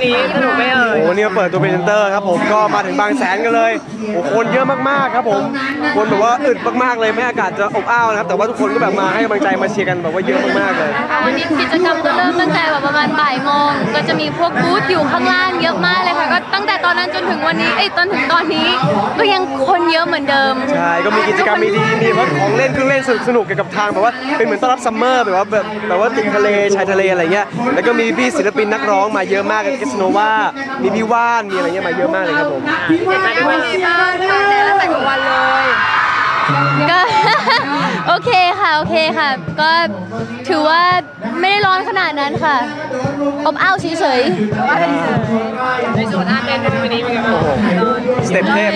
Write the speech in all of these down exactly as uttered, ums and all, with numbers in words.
นี้สนุกไหมเอ่ยโอ้นี่มาเปิดตัวพรีเซนเตอร์ครับผมก็มาถึงบางแสนกันเลยโอ้คนเยอะมากๆครับผมคนแบบว่าอึดมากๆเลยไม่อากาศจะอบอ้าวนะครับแต่ว่าทุกคนก็แบบมาให้กำลังใจมาเชียร์กันแบบว่าเยอะมากๆเลยวันนี้กิจกรรมก็เริ่มตั้งแต่แบบประมาณบ่ายโมงก็จะมีพวกบูธอยู่ข้างล่างเยอะมากเลยค่ะก็ตั้งแต่ตอนนั้นจนถึงวันนี้เอ้ยจนถึงตอนนี้ก็ยังคนเยอะเหมือนเดิมใช่ก็มีกิจกรรมมีดีมีแบบของเล่นเครื่องเล่นสนุกเกี่ยวกับทางแบบว่าเป็นเหมือนต้อนรับซัมเมอร์แบบว่าแบบแบบว่าติดทะเลชายทะเลอะไรเงี้ยแล้วก็มีพี่ศิลปินนักร้องมาเยอะมากกับกิสโนวามีพี่ว่านมีอะไรเงี้ยมาเยอะมากเลยครับผมมาด้วยบ้างค่ะแล้วแต่วันเลยก็โอเคค่ะโอเคค่ะก็ถือว่าไม่ได้ร้อนขนาดนั้นค่ะอบอ้าวเฉยๆในส่วนอาเต้นในวันนี้เป็นไงบ้างสเต็ปเทพ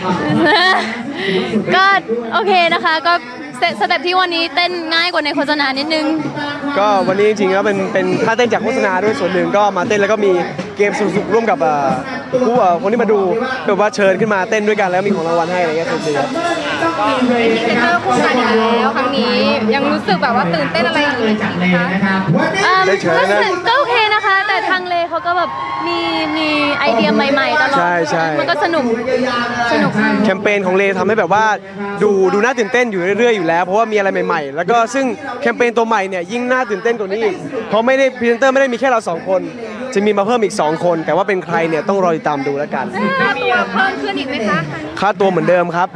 ก็โอเคนะคะก็สเต็ปที่วันนี้เต้นง่ายกว่าในโฆษณานิดนึงก็วันนี้จริงๆแล้วเป็นเป็นท่าเต้นจากโฆษณาด้วยส่วนหนึ่งก็มาเต้นแล้วก็มีเกมสนุกๆร่วมกับผู้คนที่มาดูแบบว่าเชิญขึ้นมาเต้นด้วยกันแล้วมีของรางวัลให้อะไรเงี้ยสนุกดีครับก็เป็นพรีเซนเตอร์คู่กันอีกแล้วครั้งนี้ยังรู้สึกแบบว่าตื่นเต้นอะไรอยู่ไหมคะได้เชิญนะก็โอเคนะคะแต่ทางเลเขาก็แบบมีมีไอเดียใหม่ๆตลอดใช่ใช่มันก็สนุกสนุกแคมเปญของเลทำให้แบบว่าดูดูน่าตื่นเต้นอยู่เรื่อยๆอยู่แล้วเพราะว่ามีอะไรใหม่ๆแล้วก็ซึ่งแคมเปญตัวใหม่เนี่ยยิ่งน่าตื่นเต้นกว่านี้อีกเพราะไม่ได้พรีเซนเตอร์ไม่ได้มีแค่เราสองคนจะมีมาเพิ่มอีกสองคนแต่ว่าเป็นใครเนี่ยต้องรอติดตามดูแล้วกันค่าตัวเพิ่มขึ้นอีกไหมคะค่าตัวเหมือนเดิมครับ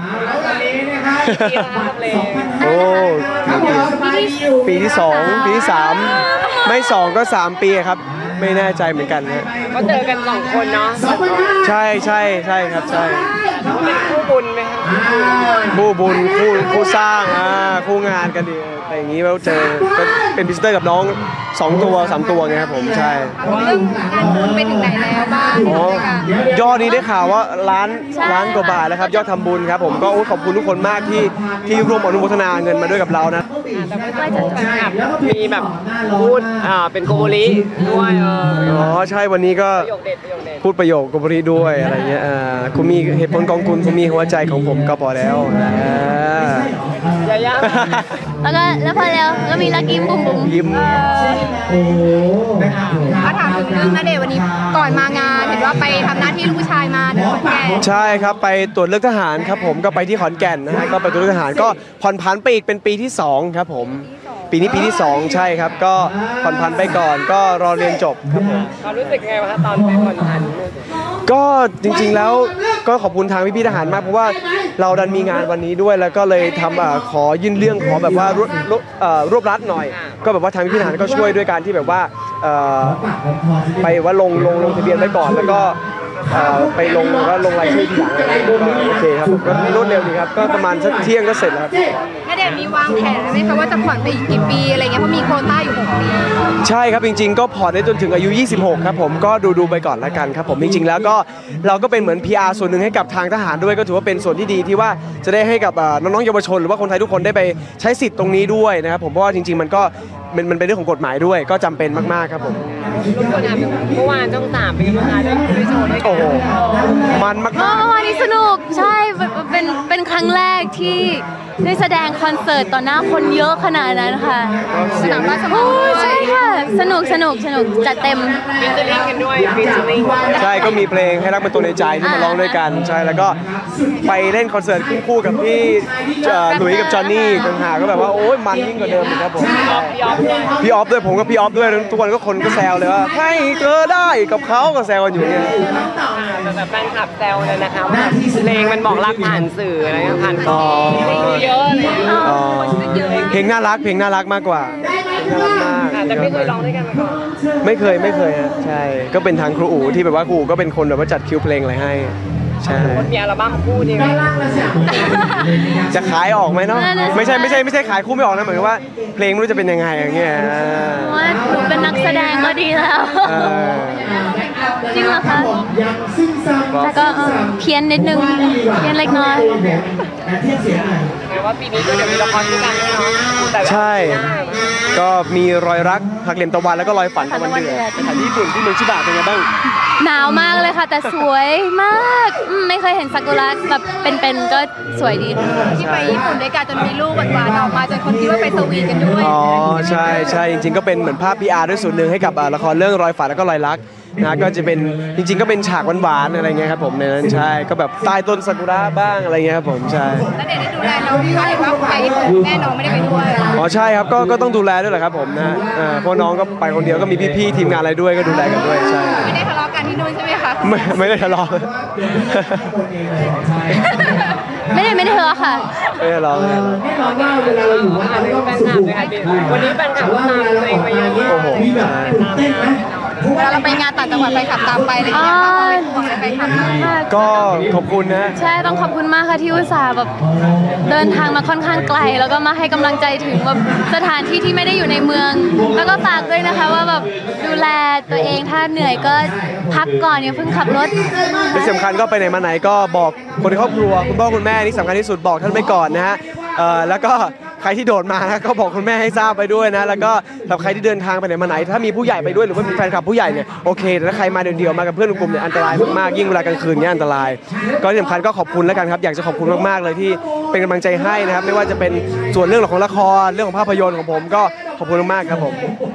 โอ้ปีที่สองปีที่สามไม่สองก็สามปีครับไม่แน่ใจเหมือนกันนะก็เจอกันสองคนเนาะใช่ใช่ใช่ครับใช่เป็นคู่บุญไหมครับคู่บุญคู่คู่สร้างอ่าคู่งานกันดีอะไรอย่างนี้แล้วเจอก็เป็นพิสเตอร์กับน้องสองตัวสามตัวไงครับผมใช่ไปถึงไหนแล้วบ้างอ๋อยอดนี้ได้ข่าวว่าล้านล้านกว่าบาทแล้วครับยอดทำบุญครับผมก็ขอบคุณทุกคนมากที่ที่ร่วมอนุโมทนาเงินมาด้วยกับเรานะแต่ไม่ค่อยจะมีแบบพูดอ่าเป็นโกโบริด้วยอ๋อใช่วันนี้ก็พูดประโยคโกโบริด้วยอะไรเงี้ยอ่าคุณมีเหตุผลของคุณคุณมีหัวใจของผมก็พอแล้วยายาแล้วก็แล้วพอแล้วก็มีลักยิ้มบุ๋มบุ๋มยิ้มถ้าถามถึงเรื่องณเดชน์วันนี้ก่อนมางานเห็นว่าไปทำหน้าที่ลูกชายมาที่ขอนแก่นใช่ครับไปตรวจเลือกทหารครับผมก็ไปที่ขอนแก่นนะฮะก็ไปตรวจเลือกทหารก็ผ่อนผันไปอีกเป็นปีที่สองครับผมปีนี้ปีที่สองใช่ครับก็ผ่อนผันไปก่อนก็รอเรียนจบครับผมความรู้สึกไงวะตอนไปผ่อนผันก็จริงๆแล้วก็ขอบคุณทางพี่ๆทหารมากเพราะว่าเราดันมีงานวันนี้ด้วยแล้วก็เลยทำขอยื่นเรื่องขอแบบว่ารวบรวบรัดหน่อยก็แบบว่าทางพี่ๆทหารก็ช่วยด้วยการที่แบบว่าไปว่าลงลงลงทะเบียนไว้ก่อนแล้วก็ไปลงก็ลงรายชื่อทีหลังโอเคครับผมก็รวดเร็วดีครับก็ประมาณสักเที่ยงก็เสร็จแล้วครับณเดชน์มีวางแผนไหมคะว่าจะผ่อนไปอีกกี่ปีอะไรเงี้ยเพราะมีโควต้าอยู่หกปีใช่ครับจริงๆก็ผ่อนได้จนถึงอายุยี่สิบหกครับผมก็ดูดูไปก่อนละกันครับผมจริงๆแล้วก็เราก็เป็นเหมือน พี อาร์ ส่วนหนึ่งให้กับทางทหารด้วยก็ถือว่าเป็นส่วนที่ดีที่ว่าจะได้ให้กับน้องๆเยาวชนหรือว่าคนไทยทุกคนได้ไปใช้สิทธิ์ตรงนี้ด้วยนะครับผมเพราะว่าจริงๆมันก็มันมันเป็นเรื่องของกฎหมายด้วยก็จำเป็นมากๆครับผมเมื่อวานต้องสามปีมาได้ได้โชว์ด้วยกันโอ้มันมากเมื่อวานนี้สนุกใช่เป็นเป็นครั้งแรกที่ได้แสดงคอนเสิร์ตต่อหน้าคนเยอะขนาดนั้นค่ะสนามราชมังคลาใช่ค่ะสนุกสนุกสนุกจัดเต็มฟิชเชอร์ลิงกันด้วยฟิชเชอร์ลิงใช่ก็มีเพลงให้รักเป็นตัวในใจที่มาร้องด้วยกันใช่แล้วก็ไปเล่นคอนเสิร์ตคู่กับพี่หลุยส์กับจอห์นนี่ต่างหากก็แบบว่าโอ้ยมันยิ่งกว่าเดิมครับผมพี่ออฟด้วยผมกับพี่ออฟด้วยทุกคนก็คนก็แซวเลยว่าให้เจอได้กับเขาก็แซวกันอยู่เนี่ยแต่แฟนคลับแซวเลยนะคะว่าเพลงมันบอกรักผ่านสื่ออะไรเงี้ยผ่านกอเยอะเลยเพลงน่ารักเพลงน่ารักมากกว่าน่ารักมากแต่ไม่เคยร้องด้วยกันมาก่อนไม่เคยไม่เคยฮะใช่ก็เป็นทางครูอู๋ที่แบบว่าครูอู๋ก็เป็นคนแบบว่าจัดคิวเพลงอะไรให้ใช่คนมีอัลบั้มคู่ดีไหมจะขายออกไหมเนาะไม่ใช่ไม่ใช่ไม่ใช่ขายคู่ไม่ออกนะเหมือนกับว่าเพลงไม่รู้จะเป็นยังไงอย่างเงี้ยว่าหนูเป็นนักแสดงก็ดีแล้วจริงเหรอคะแต่ก็เพี้ยนนิดนึงเพี้ยนเล็กน้อยแปลว่าปีนี้ก็เดี๋ยวมีละครด้วยกันเนาะใช่ก็มีรอยรักหักเหลี่ยมตะวันแล้วก็รอยฝันตะวันเดือดสถานที่ญี่ปุ่นที่เมืองชิบะเป็นไงบ้างหนาวมากเลยค่ะแต่สวยมากไม่เคยเห็นซากุระแบบเป็นๆก็สวยดีที่ไปญี่ปุ่นด้วยกันจนมีลูกหวานๆออกมาจนคนคิดว่าไปสวีทกันด้วยอ๋อใช่ใช่จริงๆก็เป็นเหมือนภาพ พี อาร์ ด้วยส่วนหนึ่งให้กับละครเรื่องรอยฝันแล้วก็รอยรักนะก็จะเป็นจริงๆก็เป็นฉากหวานๆอะไรเงี้ยครับผมในนั้นใช่ก็แบบใต้ต้นซากุระบ้างอะไรเงี้ยครับผมใช่แล้วเด็กได้ดูแลน้องพี่ว่าเห็นว่าไปแม่น้องไม่ได้ไปด้วยอ๋อใช่ครับก็ก็ต้องดูแลด้วยแหละครับผมนะเออเพราะน้องก็ไปคนเดียวก็มีพี่ๆทีมงานอะไรด้วยก็ดูแลกันด้วยใช่ไม่ได้ทะเลาะกันที่นู่นใช่ไหมคะไม่ไม่ได้ทะเลาะไม่ได้ไม่ได้ทะเลาะค่ะไม่ได้ทะเลาะแฟนคลับเลยค่ะวันนี้แฟนคลับตามตัวเองไปเยอะมากโอ้โหใช่เวลาเราไปงานต่างจังหวัดแฟนคลับตามไปอะไรอย่างเงี้ยค่ะความเป็นห่วงอะไรแฟนคลับไหมก็ขอบคุณนะใช่ต้องขอบคุณมากค่ะที่อุตส่าห์แบบเดินทางมาค่อนข้างไกล แล้วก็มาให้กำลังใจถึงแบบสถานที่ที่ไม่ได้อยู่ในเมือง แล้วก็ฝากด้วยนะคะว่าแบบดูแลตัวเองถ้าเหนื่อยก็พักก่อนอย่าเพิ่งขับรถที่สำคัญก็ไปไหนมาไหนก็บอกคนในครอบครัวคุณพ่อคุณแม่นี่สำคัญที่สุดบอกท่านไปก่อนนะฮะเอ่อแล้วก็ใครที่โดดมานะก็บอกคุณแม่ให้ทราบไปด้วยนะแล้วก็สำหรับใครที่เดินทางไปไหนมาไหน ถ้ามีผู้ใหญ่ไปด้วยหรือว่ามีแฟนคลับผู้ใหญ่เนี่ยโอเคแต่ถ้าใครมาเดี่ยวๆมากับเพื่อนกลุ่มเนี่ยอันตรายมากๆยิ่งเวลากลางคืนเนี่ยอันตราย ก็ที่สำคัญก็ขอบคุณแล้วกันครับอยากจะขอบคุณมากๆเลยที่เป็นกำลังใจให้นะครับไม่ว่าจะเป็นส่วนเรื่องของละครเรื่องของภาพยนตร์ของผมก็ขอบคุณมากๆครับผม